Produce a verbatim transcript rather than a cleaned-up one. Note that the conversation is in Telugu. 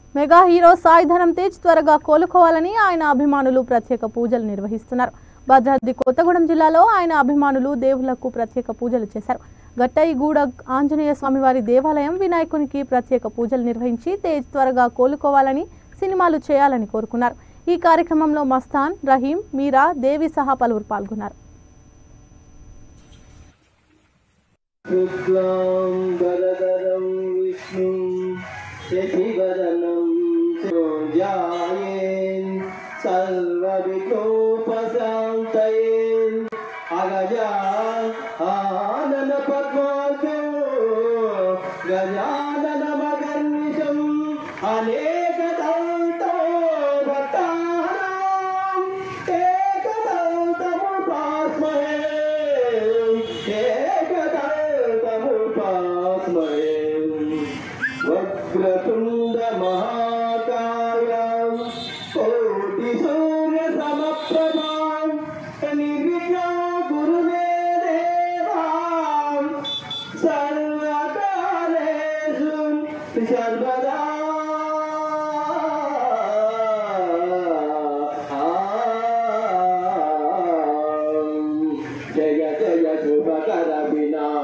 మెగా హీరో సాయి ధరమ్ తేజ్ త్వరగా కోలుకోవాలని ఆయన అభిమానులు ప్రత్యేక పూజలు నిర్వహిస్తున్నారు. భద్రాద్రి కొత్తగూడెం జిల్లాలో ఆయన అభిమానులు దేవుళ్లకు ప్రత్యేక పూజలు చేశారు. గట్టైగూడ ఆంజనేయ స్వామివారి దేవాలయం వినాయకునికి ప్రత్యేక పూజలు నిర్వహించి తేజ్ త్వరగా కోలుకోవాలని సినిమాలు చేయాలని కోరుకున్నారు. ఈ కార్యక్రమంలో మస్తాన్, రహీం, మీరా, దేవి సహా పలువురు పాల్గొన్నారు. वक्रतुंड महाकाय कोटि सूर्य समप्रभा निर्विघ्नं कुरु मे देवा सर्वकालेषु सर्वदा जय जय शुभकर विनायक